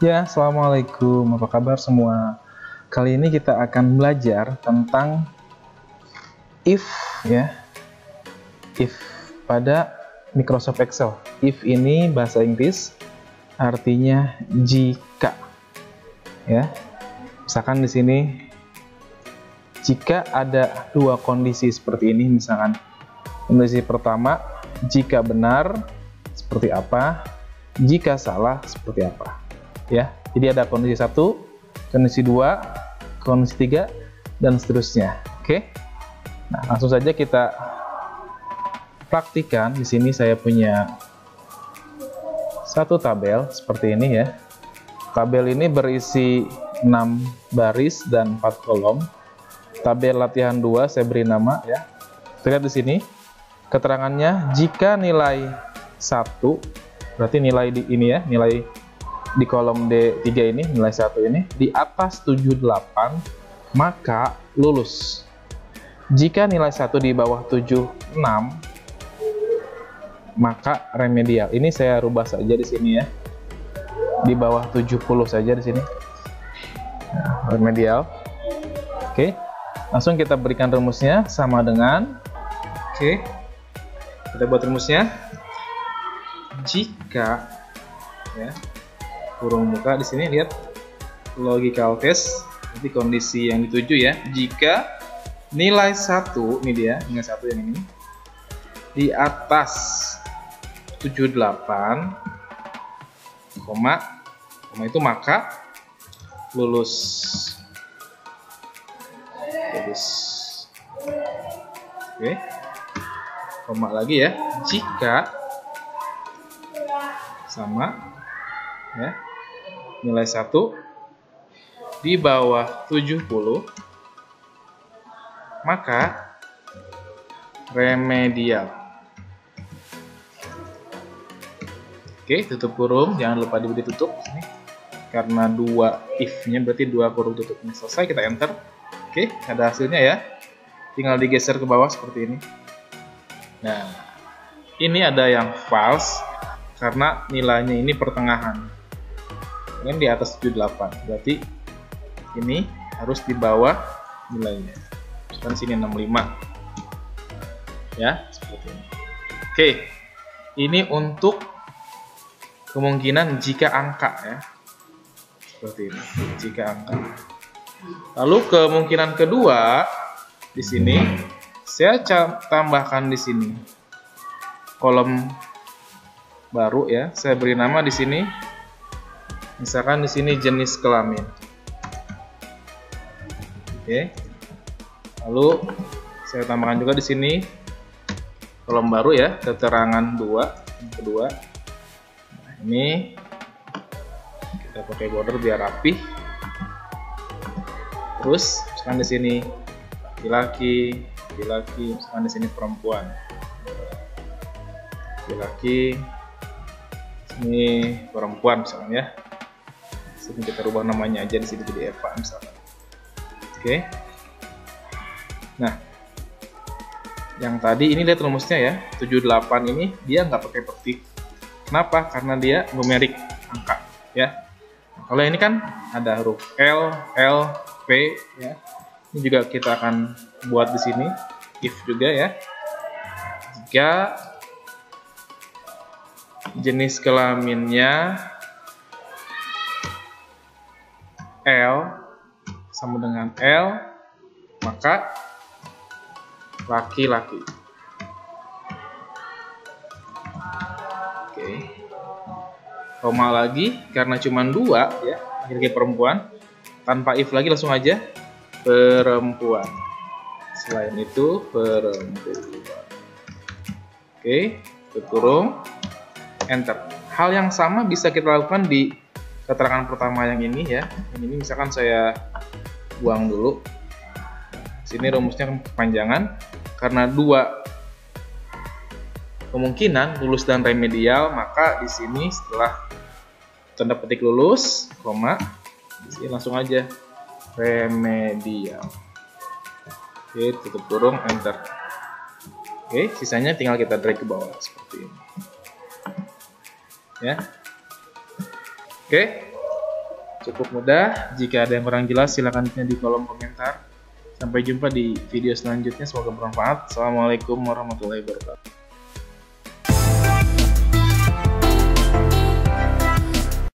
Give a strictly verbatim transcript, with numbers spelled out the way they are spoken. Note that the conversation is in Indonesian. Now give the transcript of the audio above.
Ya, assalamualaikum. Apa kabar semua? Kali ini kita akan belajar tentang if, ya, if pada Microsoft Excel. If ini bahasa Inggris, artinya jika. Ya, misalkan di sini, jika ada dua kondisi seperti ini, misalkan kondisi pertama, jika benar seperti apa, jika salah seperti apa. Ya, jadi ada kondisi satu, kondisi dua, kondisi tiga, dan seterusnya. Oke, nah langsung saja kita praktikan. Di sini saya punya satu tabel seperti ini ya. Tabel ini berisi enam baris dan empat kolom. Tabel latihan dua saya beri nama ya. Kita lihat di sini keterangannya, jika nilai satu, berarti nilai di ini ya, nilai di kolom D tiga ini, nilai satu ini di atas tujuh puluh delapan, maka lulus. Jika nilai satu di bawah tujuh puluh enam, maka remedial. Ini saya rubah saja di sini ya, di bawah tujuh puluh saja di sini, nah, remedial. Oke, langsung kita berikan rumusnya sama dengan, oke, kita buat rumusnya. Jika ya, kurung muka di sini, lihat logical test, jadi kondisi yang dituju ya. Jika nilai satu, ini dia nilai satu yang ini, di atas tujuh puluh delapan, koma, koma itu maka lulus. Lulus. Oke, koma lagi ya. Jika sama ya, nilai satu di bawah tujuh puluh, maka remedial. Oke, tutup kurung, jangan lupa diberi tutup ini, karena dua if-nya berarti dua kurung tutupnya selesai. Kita enter. Oke, ada hasilnya ya, tinggal digeser ke bawah seperti ini. Nah, ini ada yang false karena nilainya ini pertengahan, ini di atas tujuh puluh delapan, berarti ini harus di bawah nilainya. Sekarang sini enam puluh lima ya, seperti ini. Oke, ini untuk kemungkinan jika angka ya, seperti ini, jika angka. Lalu kemungkinan kedua di sini saya tambahkan di sini kolom baru ya, saya beri nama di sini, misalkan di sini jenis kelamin. Oke, lalu saya tambahkan juga di sini kolom baru ya, keterangan dua, yang kedua. Nah, ini kita pakai border biar rapi. Terus misalkan di sini laki-laki, laki-laki, misalkan di sini perempuan, laki-laki, ini perempuan misalnya ya. Sini kita rubah namanya aja di sini jadi Eva misalnya. Oke. Nah, yang tadi ini lihat rumusnya ya, tujuh puluh delapan ini dia nggak pakai petik. Kenapa? Karena dia numerik, angka ya. Nah, kalau ini kan ada huruf L, L, P ya. Ini juga kita akan buat di sini if juga ya. Jika jenis kelaminnya L sama dengan L, maka laki-laki. Oke, koma lagi karena cuma dua ya, laki-laki perempuan, tanpa if lagi, langsung aja perempuan. Selain itu perempuan. Oke, kurung, enter. Hal yang sama bisa kita lakukan di keterangan pertama yang ini ya. Yang ini misalkan saya buang dulu. Sini rumusnya kepanjangan karena dua kemungkinan lulus dan remedial, maka di sini setelah tanda petik lulus, koma, di sini langsung aja remedial. Oke, tutup kurung, enter. Oke, sisanya tinggal kita drag ke bawah seperti ini. Ya. Oke. Cukup mudah. Jika ada yang kurang jelas silahkan tanya di kolom komentar. Sampai jumpa di video selanjutnya, semoga bermanfaat. Assalamualaikum warahmatullahi wabarakatuh.